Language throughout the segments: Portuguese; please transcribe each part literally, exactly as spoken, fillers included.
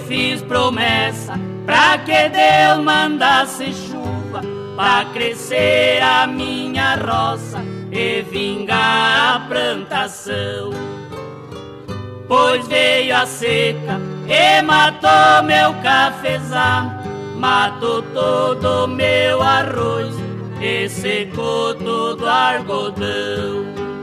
fiz promessa pra que Deus mandasse chuva, pra crescer a minha roça e vingar a plantação. Pois veio a seca e matou meu cafezal, matou todo o meu arroz e secou todo o algodão.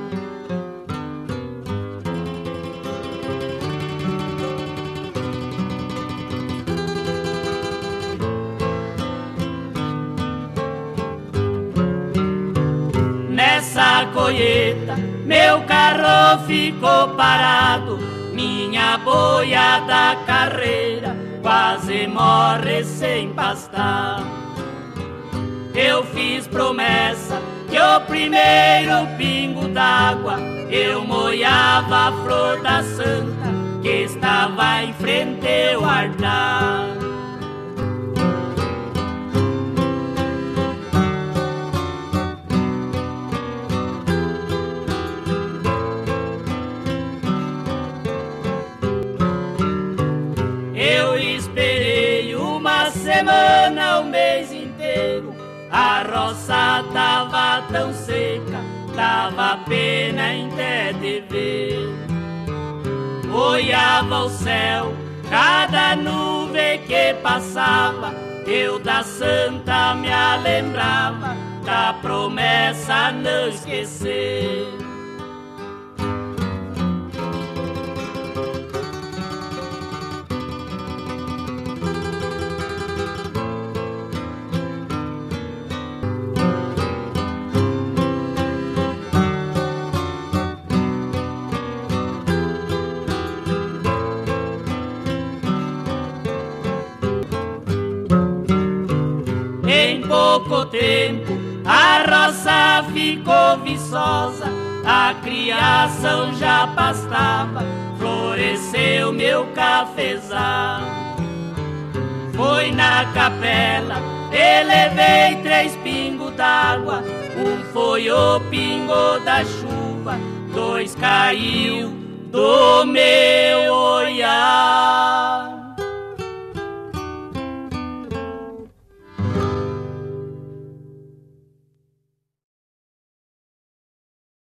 Nessa colheita meu carro ficou parado, minha boiada carreira quase morre sem pastar. Eu fiz promessa que o primeiro pingo d'água eu molhava a flor da santa que estava em frente ao altar. Eu esperei uma semana, o mês inteiro, a roça tava tão seca, dava pena até de ver. Olhava o céu, cada nuvem que passava, eu da santa me lembrava, da promessa não esquecer. Em pouco tempo a roça ficou viçosa, a criação já pastava, floresceu meu cafezal. Foi na capela e levei três pingos d'água, um foi o pingo da chuva, dois caiu do meu olhar.